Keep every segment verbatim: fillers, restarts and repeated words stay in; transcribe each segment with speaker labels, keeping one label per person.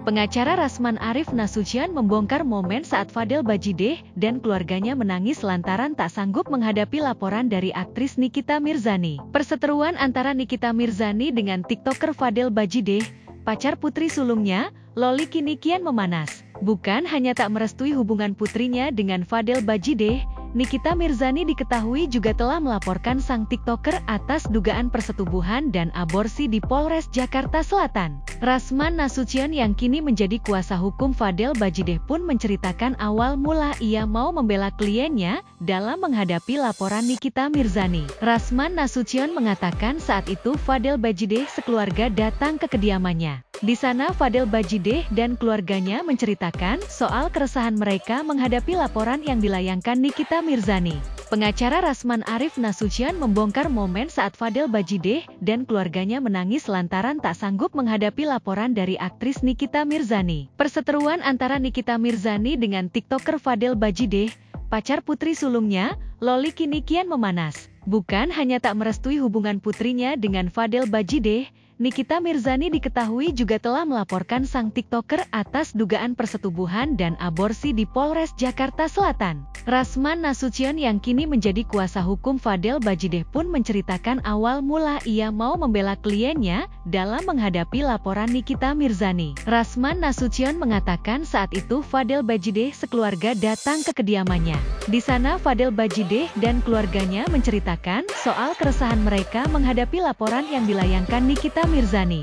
Speaker 1: Pengacara Rasman Arif Nasution membongkar momen saat Fadel Bajideh dan keluarganya menangis lantaran tak sanggup menghadapi laporan dari aktris Nikita Mirzani. Perseteruan antara Nikita Mirzani dengan TikToker Fadel Bajideh, pacar putri sulungnya, Loli, kini kian memanas. Bukan hanya tak merestui hubungan putrinya dengan Fadel Bajideh, Nikita Mirzani diketahui juga telah melaporkan sang TikToker atas dugaan persetubuhan dan aborsi di Polres Jakarta Selatan. Rasman Nasution yang kini menjadi kuasa hukum Fadel Bajideh pun menceritakan awal mula ia mau membela kliennya dalam menghadapi laporan Nikita Mirzani. Rasman Nasution mengatakan saat itu Fadel Bajideh sekeluarga datang ke kediamannya. Di sana Fadel Bajideh dan keluarganya menceritakan soal keresahan mereka menghadapi laporan yang dilayangkan Nikita Mirzani. Pengacara Rasman Arif Nasution membongkar momen saat Fadel Bajideh dan keluarganya menangis lantaran tak sanggup menghadapi laporan dari aktris Nikita Mirzani. Perseteruan antara Nikita Mirzani dengan TikToker Fadel Bajideh, pacar putri sulungnya, Loli, kini kian memanas. Bukan hanya tak merestui hubungan putrinya dengan Fadel Bajideh, Nikita Mirzani diketahui juga telah melaporkan sang TikToker atas dugaan persetubuhan dan aborsi di Polres Jakarta Selatan. Rasman Nasution yang kini menjadi kuasa hukum Fadel Bajideh pun menceritakan awal mula ia mau membela kliennya dalam menghadapi laporan Nikita Mirzani. Rasman Nasution mengatakan saat itu Fadel Bajideh sekeluarga datang ke kediamannya. Di sana Fadel Bajideh dan keluarganya menceritakan soal keresahan mereka menghadapi laporan yang dilayangkan Nikita Mirzani.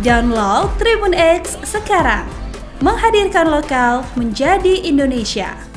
Speaker 2: Download Tribun X sekarang, menghadirkan lokal menjadi Indonesia.